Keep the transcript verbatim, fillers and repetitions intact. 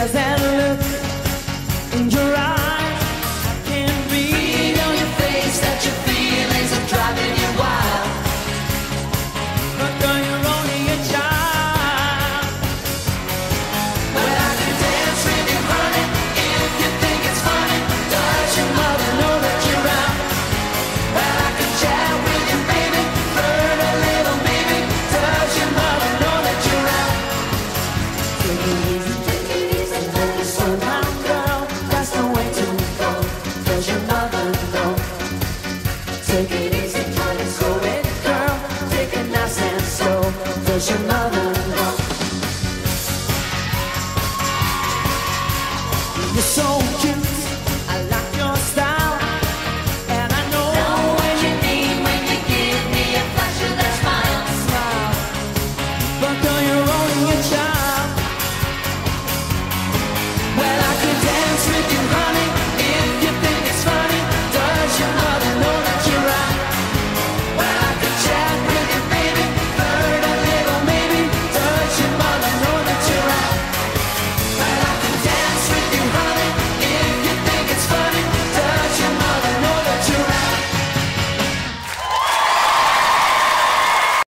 There's that look in your eyes, I can read on your face that your feelings are driving you wild. But girl, you're only a child. Well, I can dance with you, honey, if you think it's funny. Does your mother know that you're out? Well, I can chat with you, baby, flirt a little, maybe. Does your mother know that you're out? Take it easy, take it easy, take it slow down, girl. That's the way to go. Does your mother know? Take it easy, try to slow it, girl. Take it nice and slow. Does your mother know? You're so cute, I like your style, and I know what you mean when you give me a flash of that smile. Smile, but girl, you're only a child.